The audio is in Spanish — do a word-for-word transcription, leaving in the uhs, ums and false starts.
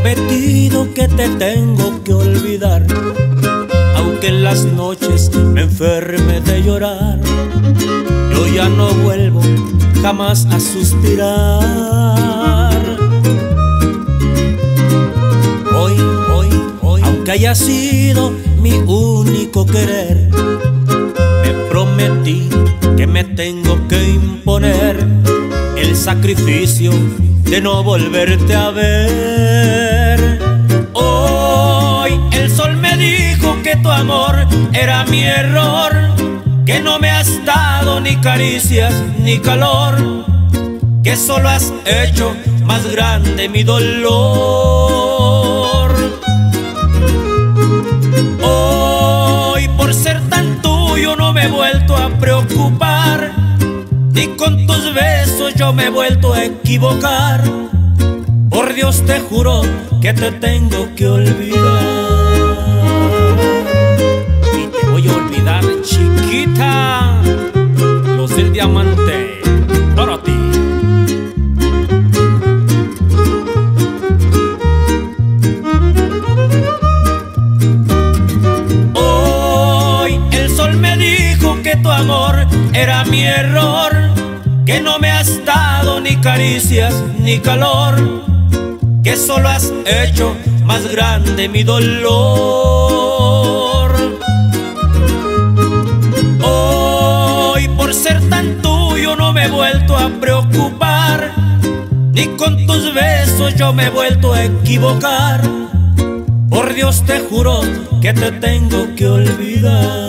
prometido que te tengo que olvidar, aunque en las noches me enferme de llorar. Yo ya no vuelvo jamás a suspirar. Hoy, hoy, hoy, aunque haya sido mi único querer, me prometí que me tengo que imponer el sacrificio de no volverte a ver. Hoy el sol me dijo que tu amor era mi error, que no me has dado ni caricias ni calor, que solo has hecho más grande mi dolor. Hoy por ser tan tuyo no me he vuelto a preocupar, ni con tus besos yo me he vuelto a equivocar. Por Dios te juro que te tengo que olvidar. Y te voy a olvidar, chiquita. Los del diamante, para ti. Hoy el sol me dijo que tu amor era mi error, que no me has dado ni caricias ni calor, que solo has hecho más grande mi dolor. Hoy por ser tan tuyo no me he vuelto a preocupar, ni con tus besos yo me he vuelto a equivocar. Por Dios te juro que te tengo que olvidar.